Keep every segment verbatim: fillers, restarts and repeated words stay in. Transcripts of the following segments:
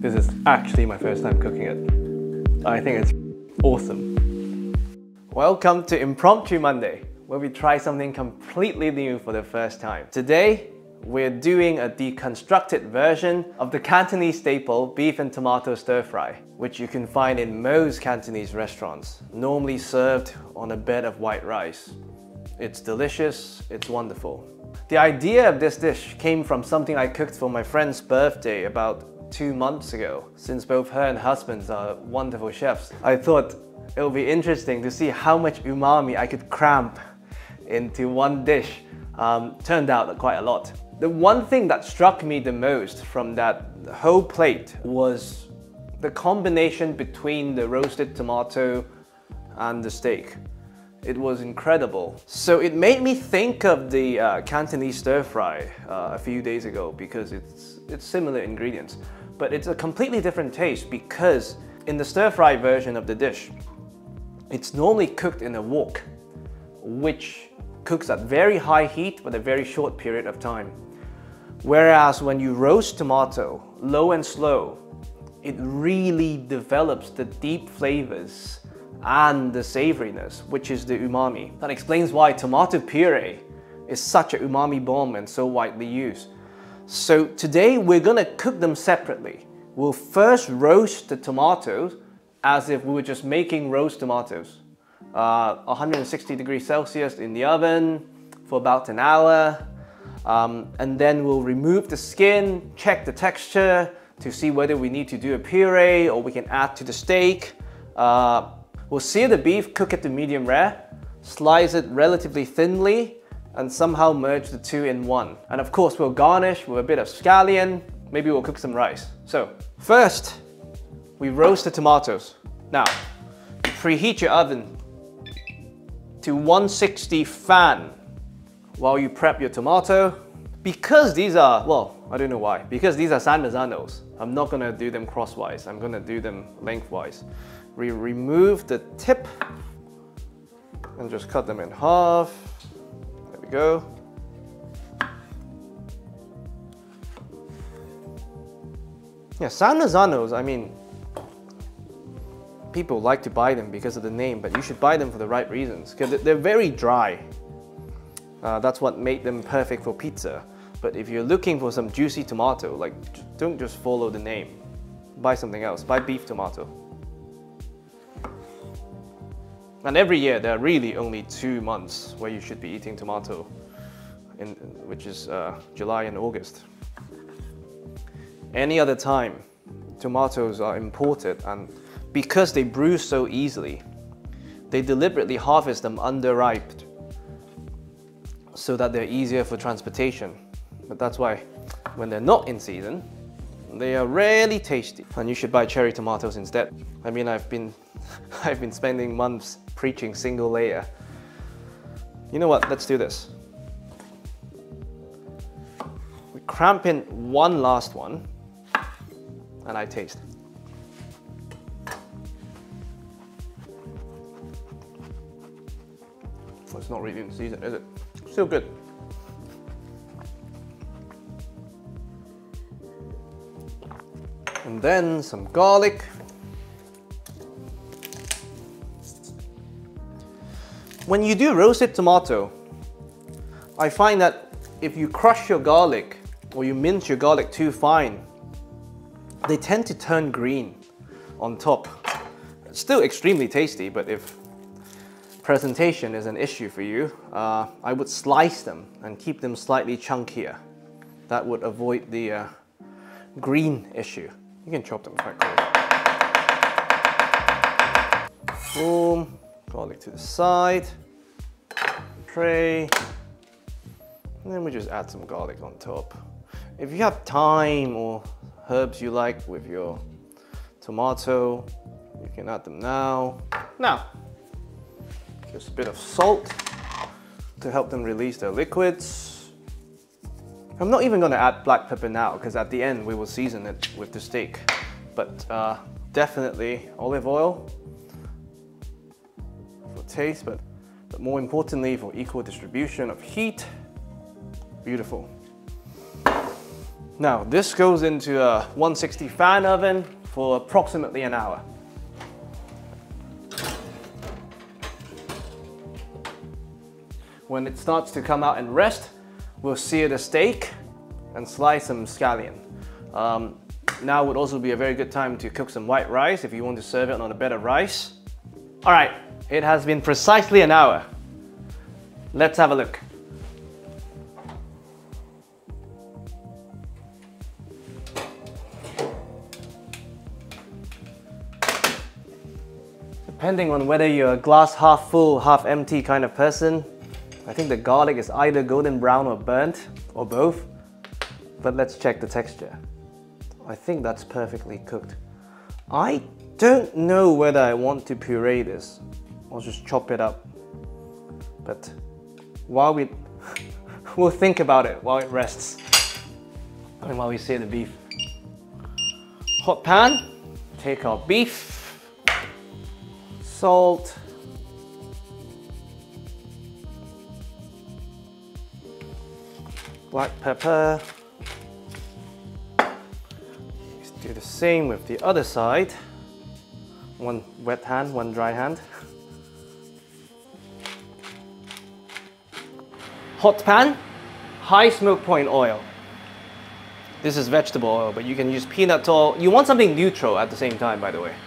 This is actually my first time cooking it. I think it's awesome. Welcome to Impromptu Monday, where we try something completely new for the first time. Today, we're doing a deconstructed version of the Cantonese staple beef and tomato stir fry, which you can find in most Cantonese restaurants, normally served on a bed of white rice. It's delicious, it's wonderful. The idea of this dish came from something I cooked for my friend's birthday about two months ago. Since both her and husband are wonderful chefs, I thought it would be interesting to see how much umami I could cramp into one dish. Um, turned out quite a lot. The one thing that struck me the most from that whole plate was the combination between the roasted tomato and the steak. It was incredible. So it made me think of the uh, Cantonese stir fry uh, a few days ago because it's, it's similar ingredients, but it's a completely different taste because in the stir fry version of the dish, it's normally cooked in a wok, which cooks at very high heat but a very short period of time. Whereas when you roast tomato, low and slow, it really develops the deep flavors and the savoriness, which is the umami. That explains why tomato puree is such a umami bomb and so widely used. So today we're gonna cook them separately. We'll first roast the tomatoes as if we were just making roast tomatoes. Uh, one hundred sixty degrees Celsius in the oven for about an hour. Um, and then we'll remove the skin, check the texture to see whether we need to do a puree or we can add to the steak. Uh, we'll sear the beef, cook it to medium rare, slice it relatively thinly, and somehow merge the two in one. And of course, we'll garnish with a bit of scallion. Maybe we'll cook some rice. So first, we roast the tomatoes. Now, preheat your oven to one sixty fan while you prep your tomato. Because these are, well, I don't know why, because these are San Marzanos, I'm not gonna do them crosswise, I'm gonna do them lengthwise. We remove the tip and just cut them in half. There we go. Yeah, San Marzanos, I mean, people like to buy them because of the name, but you should buy them for the right reasons, because they're very dry. Uh, that's what made them perfect for pizza. But if you're looking for some juicy tomato, like, don't just follow the name. Buy something else, buy beef tomato. And every year there are really only two months where you should be eating tomato, in, which is uh, July and August. Any other time, tomatoes are imported, and because they bruise so easily, they deliberately harvest them underripe so that they're easier for transportation. But that's why when they're not in season, they are rarely tasty. And you should buy cherry tomatoes instead. I mean, I've been, I've been spending months preaching single layer. You know what, let's do this. We cramp in one last one, and I taste. Well, it's not really in season, is it? Still good. And then some garlic. When you do roasted tomato, I find that if you crush your garlic or you mince your garlic too fine, they tend to turn green on top. It's still extremely tasty, but if presentation is an issue for you, uh, I would slice them and keep them slightly chunkier. That would avoid the uh, green issue. You can chop them quite close. Boom, garlic to the side, tray, and then we just add some garlic on top. If you have thyme or herbs you like with your tomato, you can add them now. Now, just a bit of salt to help them release their liquids. I'm not even going to add black pepper now because at the end we will season it with the steak. But uh, definitely olive oil for taste, but, but more importantly for equal distribution of heat. Beautiful. Now, this goes into a one sixty fan oven for approximately an hour. When it starts to come out and rest, we'll sear the steak and slice some scallion. Um, now would also be a very good time to cook some white rice if you want to serve it on a bed of rice. All right, it has been precisely an hour. Let's have a look. Depending on whether you're a glass half full, half empty kind of person, I think the garlic is either golden brown or burnt, or both. But let's check the texture. I think that's perfectly cooked. I don't know whether I want to puree this or just chop it up. But while we, we'll think about it while it rests and while we sear the beef. Hot pan, take our beef, salt, black pepper. Let's do the same with the other side. One wet hand, one dry hand. Hot pan, high smoke point oil. This is vegetable oil, but you can use peanut oil. You want something neutral at the same time, by the way.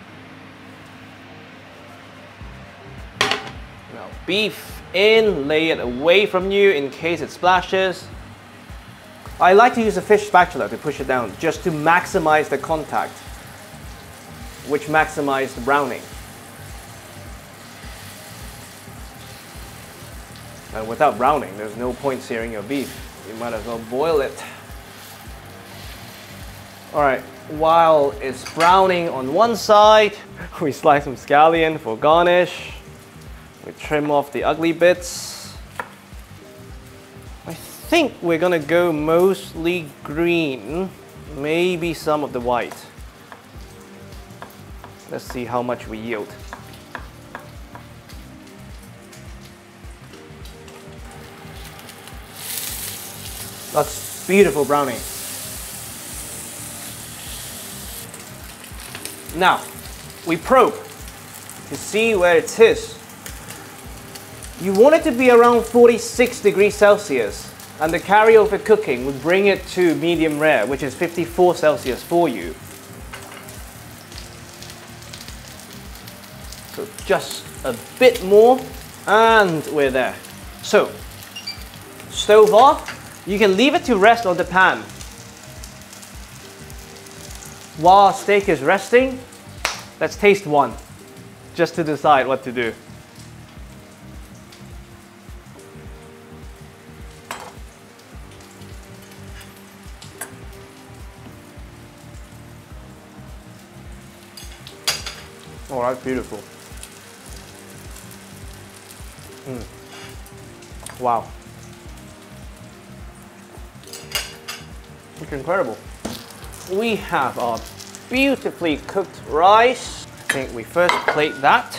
Now, beef in, lay it away from you in case it splashes. I like to use a fish spatula to push it down, just to maximize the contact, which maximizes the browning. And without browning, there's no point searing your beef. You might as well boil it. All right, while it's browning on one side, we slice some scallion for garnish. We trim off the ugly bits. I think we're gonna go mostly green, maybe some of the white. Let's see how much we yield. That's beautiful browning. Now, we probe to see where it is. You want it to be around forty-six degrees Celsius, and the carryover cooking would bring it to medium rare, which is fifty-four Celsius for you. So just a bit more, and we're there. So, stove off. You can leave it to rest on the pan. While our steak is resting, let's taste one, just to decide what to do. Oh, that's beautiful. Mm. Wow. It's incredible. We have our beautifully cooked rice. I think we first plate that.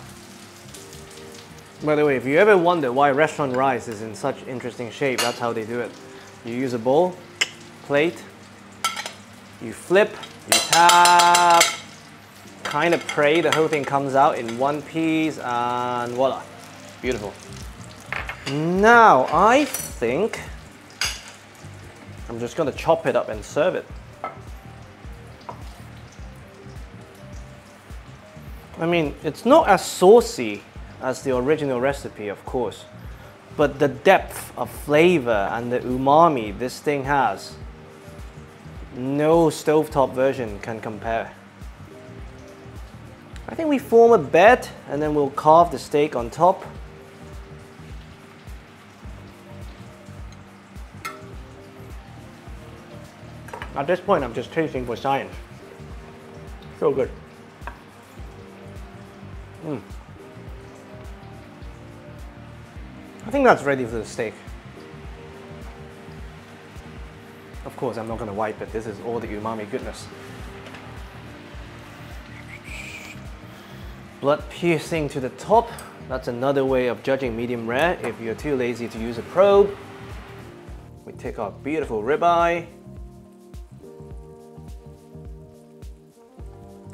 By the way, if you ever wonder why restaurant rice is in such interesting shape, that's how they do it. You use a bowl, plate, you flip, you tap, kind of pray the whole thing comes out in one piece, and voila, beautiful. Now, I think I'm just gonna chop it up and serve it. I mean, it's not as saucy as the original recipe, of course, but the depth of flavor and the umami this thing has, no stovetop version can compare. I think we form a bed and then we'll carve the steak on top. At this point, I'm just tasting for science. So good. Mm. I think that's ready for the steak. Of course, I'm not going to wipe it. This is all the umami goodness. Blood piercing to the top. That's another way of judging medium rare if you're too lazy to use a probe. We take our beautiful ribeye.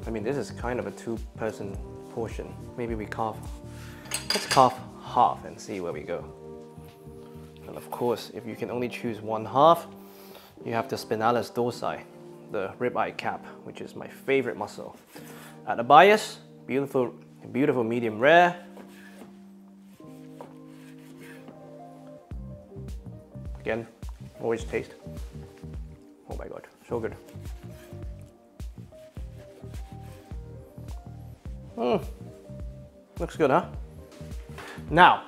I mean, this is kind of a two-person portion. Maybe we carve. Let's carve half and see where we go. And of course, if you can only choose one half, you have the spinalis dorsi, the ribeye cap, which is my favorite muscle. At the bias, beautiful, beautiful medium rare. Again, always taste. Oh my god, so good. Mm. Looks good, huh? Now,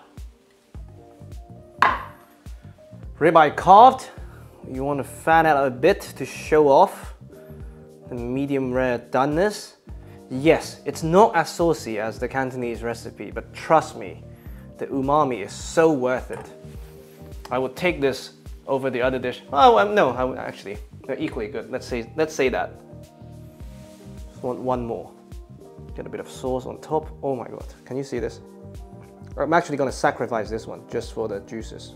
ribeye carved. You want to fan out a bit to show off the medium rare doneness. Yes, it's not as saucy as the Cantonese recipe, but trust me, the umami is so worth it. I would take this over the other dish. Oh um, no, I would actually, they're equally good. Let's say, let's say that. Just want one more. Get a bit of sauce on top. Oh my god, can you see this? I'm actually going to sacrifice this one just for the juices.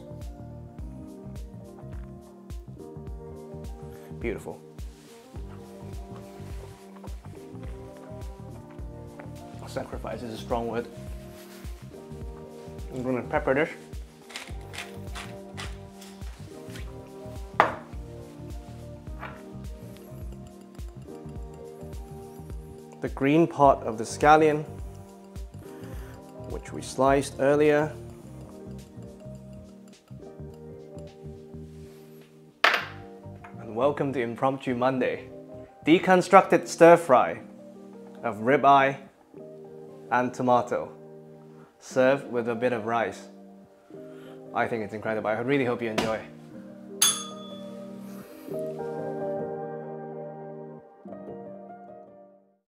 Beautiful. Sacrifice is a strong word. I'm going to pepper this. The green part of the scallion, which we sliced earlier. And welcome to Impromptu Monday. Deconstructed stir fry of ribeye and tomato, served with a bit of rice. I think it's incredible. I really hope you enjoy.